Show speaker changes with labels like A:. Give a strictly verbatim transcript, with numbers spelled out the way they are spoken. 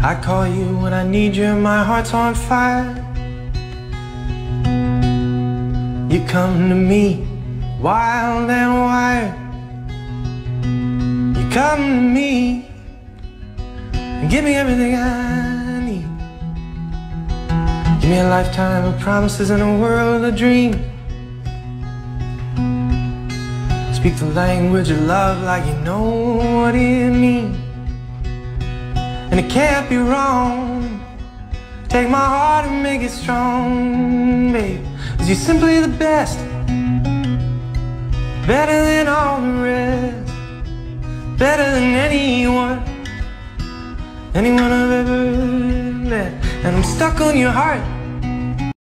A: I call you when I need you, my heart's on fire. You come to me, wild and wired. You come to me and give me everything I need. Give me a lifetime of promises and a world of dreams. Speak the language of love like you know what it means. And it can't be wrong. Take my heart and make it strong, babe. 'Cause you're simply the best, better than all the rest, better than anyone, anyone I've ever met. And I'm stuck on your heart.